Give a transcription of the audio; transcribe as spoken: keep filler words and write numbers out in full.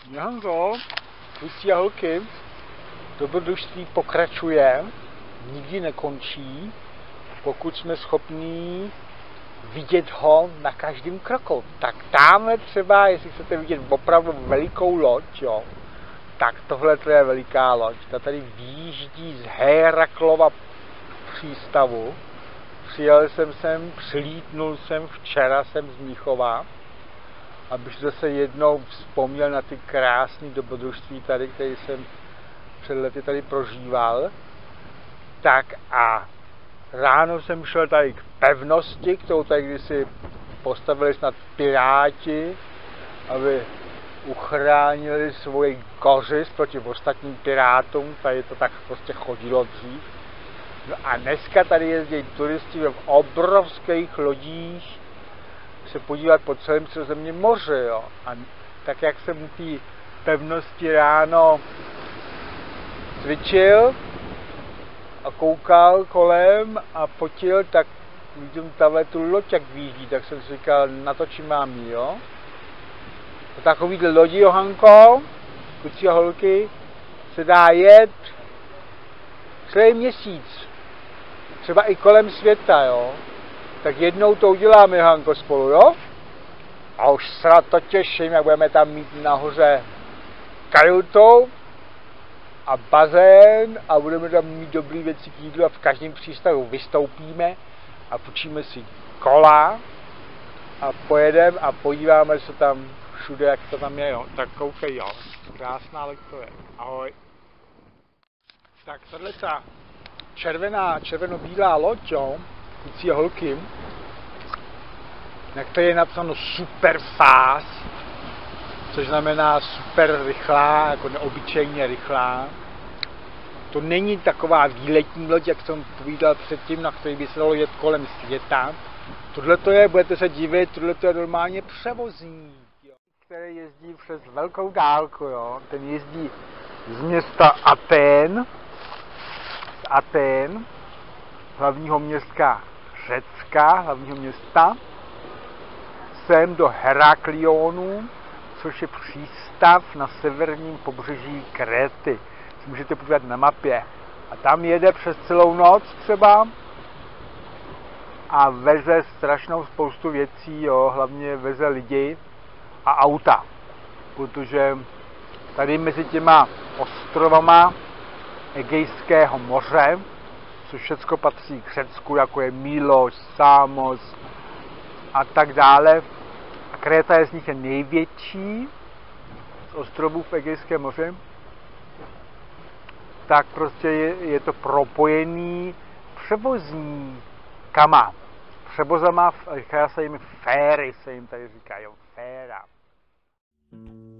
Janko, kluci a holky, dobrodružství pokračuje, nikdy nekončí, pokud jsme schopní vidět ho na každém kroku. Tak tamhle třeba, jestli chcete vidět opravdu velikou loď, jo, tak tohle to je veliká loď. Ta tady výjíždí z Héraklova přístavu. Přijel jsem sem, přilítnul jsem, včera jsem z Mnichova, abych zase jednou vzpomněl na ty krásné dobrodružství tady, které jsem před lety tady prožíval. Tak a ráno jsem šel tady k pevnosti, kterou tady kdysi postavili snad piráti, aby uchránili svoji kořist proti ostatním pirátům. Tady to tak prostě chodilo dřív. No a dneska tady jezdí turisti v obrovských lodích se podívat po celém Středozemním moři, jo. A tak jak jsem u té pevnosti ráno cvičil a koukal kolem a fotil, tak vidím tahle tu loď, jak výjíždí, tak jsem si říkal, natočím mám jí, jo. A takovýhle lodi, Johanko, kluci a holky, se dá jet celý měsíc, třeba i kolem světa, jo. Tak jednou to uděláme, Johanko, spolu, jo? A už se na to těším, jak budeme tam mít nahoře kajutu a bazén a budeme tam mít dobrý věci k jídlu a v každém přístavu vystoupíme a půjčíme si kola a pojedeme a podíváme se tam všude, jak to tam je, jo. Tak koukej, jo. Krásná loď to je. Ahoj. Tak tahle ta červená, červeno-bílá loď, jo, kluci a holky, na které je napsáno super fast, což znamená super rychlá, jako neobyčejně rychlá. To není taková výletní loď, jak jsem povídal předtím, na který by se dalo jet kolem světa. Tohle to je, budete se divit, tohle to je normálně převozník, jo, který jezdí přes velkou dálku, jo. Ten jezdí z města Athén, z Athén, hlavního města Řecka, hlavního města, sem do Heraklionu, což je přístav na severním pobřeží Kréty. Si můžete podívat na mapě. A tam jede přes celou noc třeba a veze strašnou spoustu věcí, jo, hlavně veze lidi a auta. Protože tady mezi těma ostrovama Egejského moře, což všechno patří k Řecku, jako je Milos, Samos a tak dále. A Kréta je z nich je největší z ostrovů v Egejském moři. Tak prostě je, je to propojený převozníkama. Převozama, říká se jim féry, se jim tady říkají, féra.